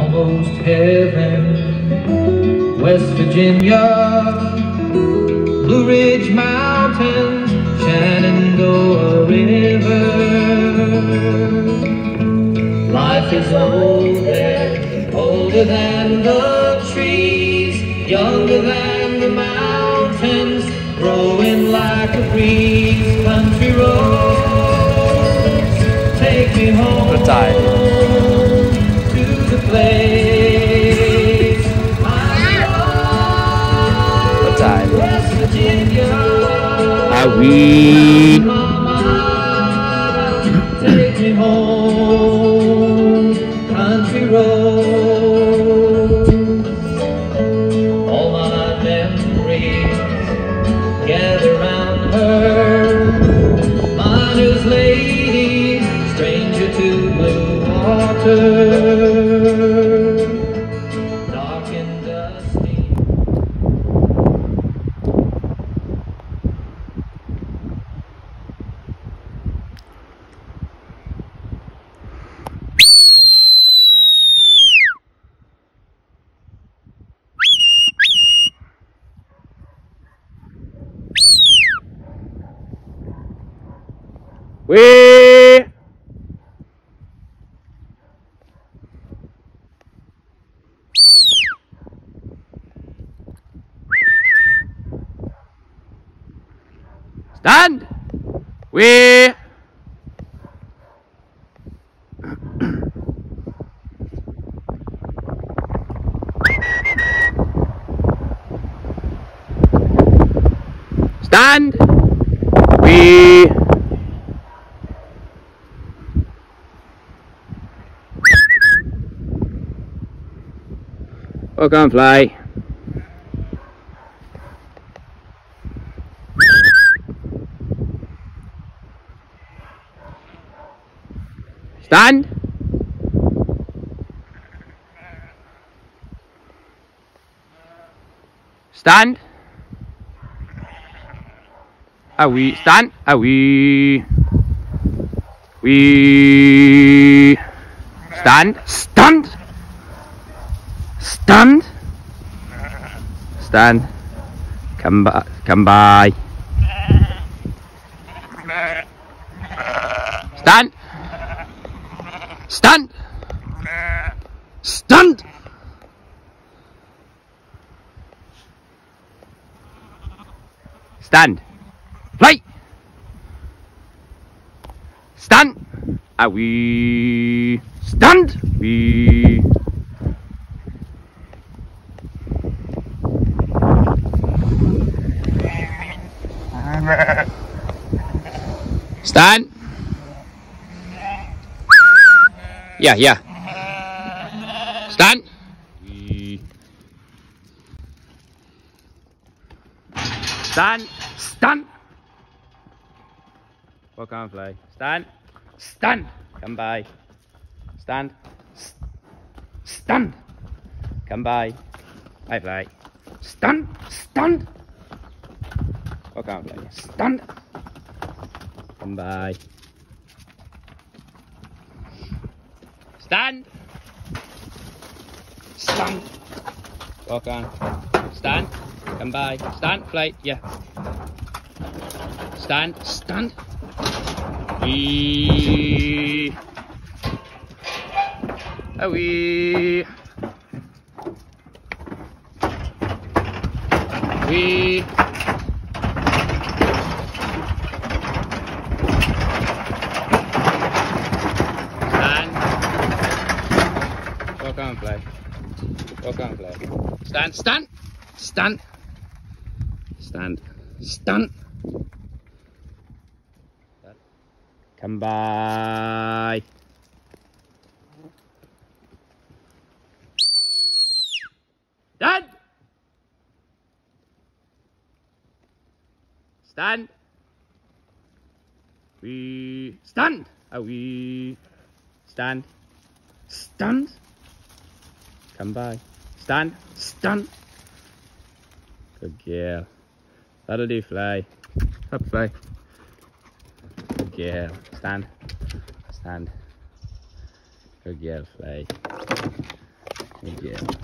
almost heaven. West Virginia, Blue Ridge Mountains, Shenandoah River. Life is old there, older than the trees, younger than the mountains, growing like a breeze. Country roads, take me home to the place I belong. West Virginia, mama, take me home. Country roads, all my memories gather round her. Miner's lady, stranger to blue water, dark and dusty. Wee! Stand! Wee! Stand! Wee! Walk on, fly. Stand. Stand. We stand. We stand. Stand. Stand. Stand. Come by. Come by. Stand. Stand. Stand. Stand. Play. Stand. We stand. We. Stand. Yeah. Stand. Stand. Stand. Walk on, fly. Stand. Stand. Come by. Stand. Stand. Come by. I fly. Stand. Stand. Walk on, fly. Stand. Come by. Stand. Stand. Walk on. Stand. Come by. Stand. Fly. Yeah. Stand. Stand. Wee. A wee. Wee. Walk on, fly. Walk on, fly. Stand, stand, stand, stand, stand. Come by. Stand. Stand. We stand. We stand. Stand. Come by. Stand. Stand. Good girl. That'll do, fly. Up, fly. Good girl. Stand. Stand. Good girl, fly. Yeah.